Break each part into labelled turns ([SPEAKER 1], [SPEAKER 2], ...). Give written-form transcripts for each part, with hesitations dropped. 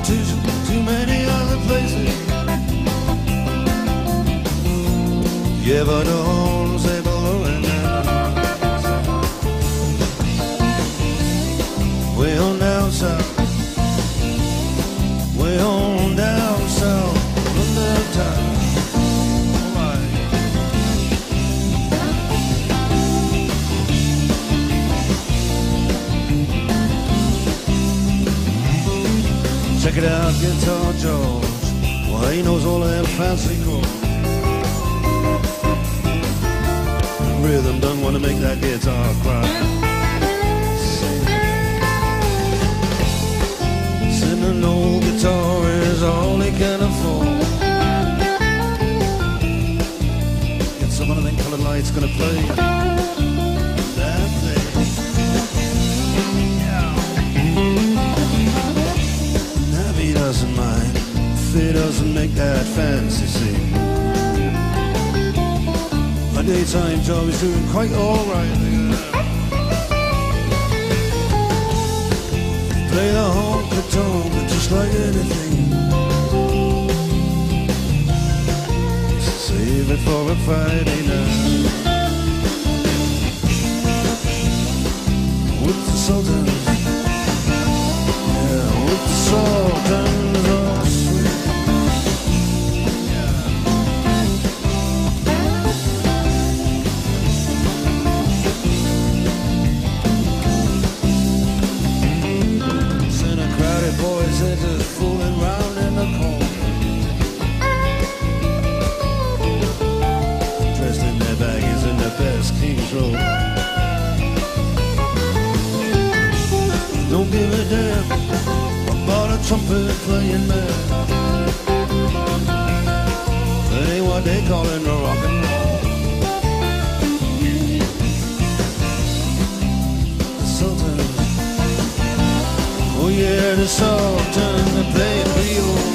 [SPEAKER 1] competition, too many other places. Yeah, but the horns they blowing now. Way on down south, way on down south, under town. Check it out, Guitar George. Well, he knows all them fancy chords. Rhythm don't want to make that guitar cry. Sitting an old guitar is all he can afford. Get some of them colored lights gonna play that thing. He doesn't mind if he doesn't make that fancy scene. My daytime job is doing quite alright. Play the honky-tonk, but just like anything, save it for a Friday night with the Sultans. With the Sultans of Swing. Seen a crowded boys, they're just fooling round in the corner, dressed in their baggies and their best King's Road. Don't give a damn about a trumpet playing man. That ain't what they callin' rock and roll. The Sultans, oh yeah, the Sultans, they play Creole.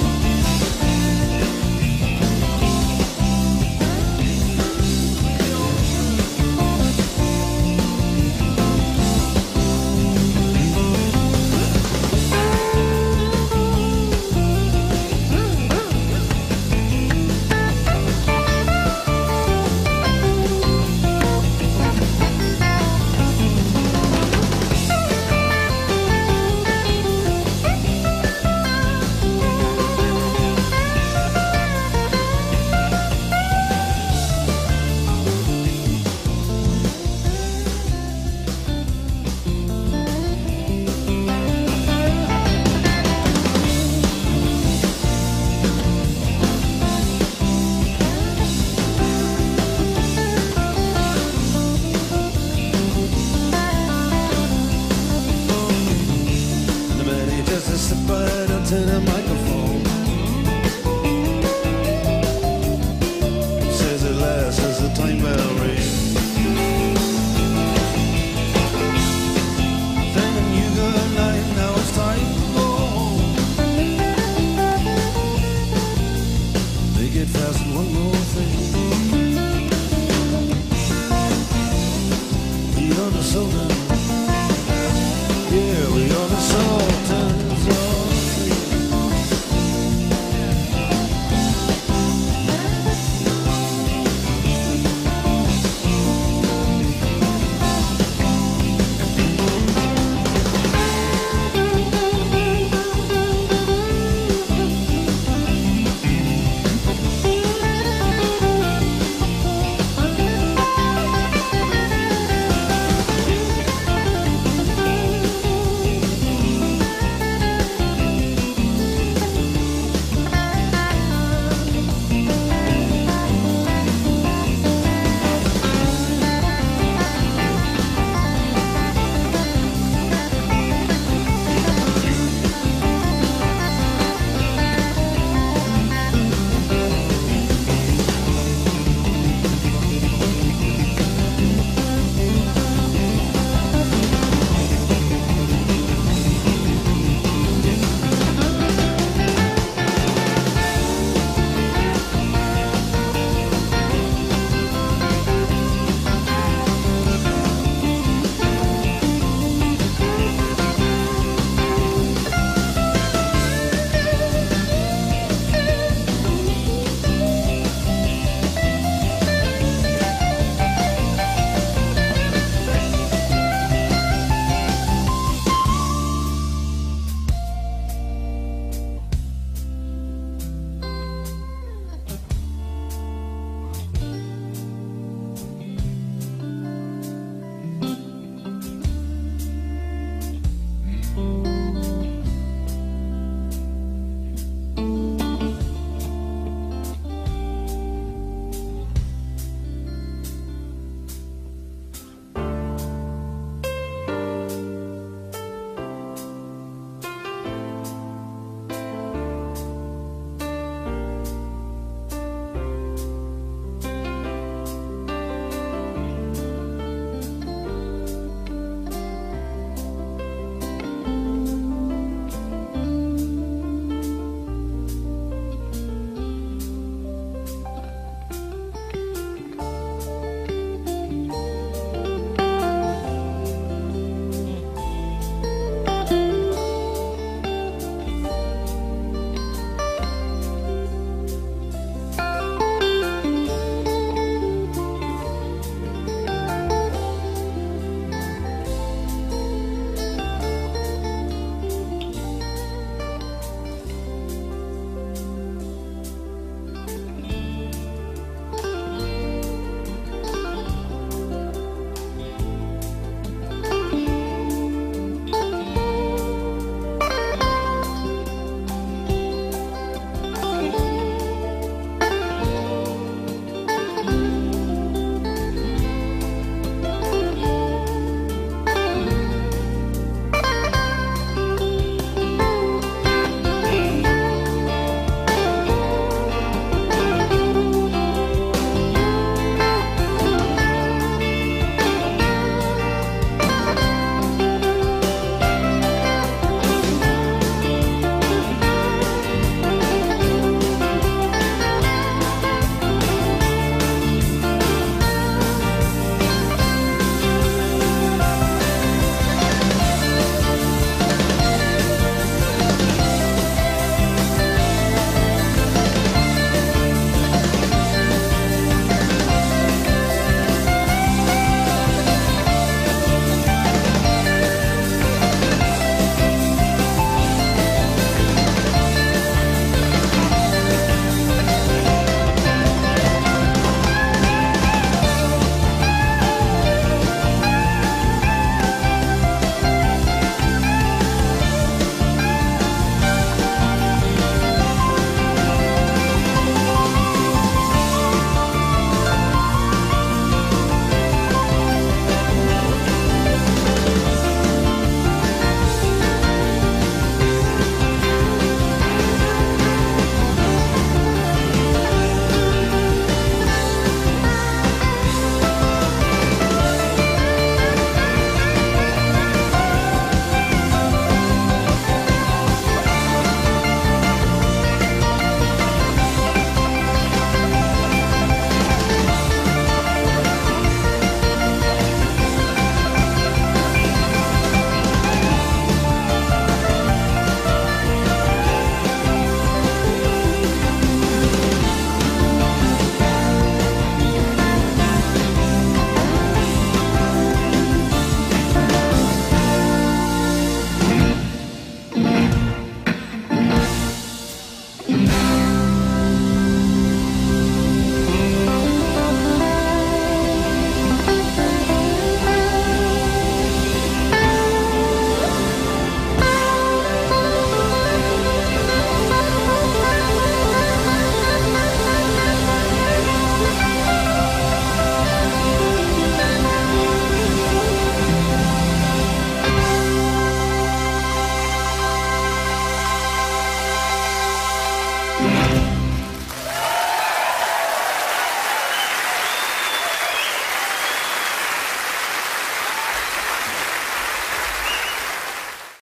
[SPEAKER 1] Just a step right up to the microphone.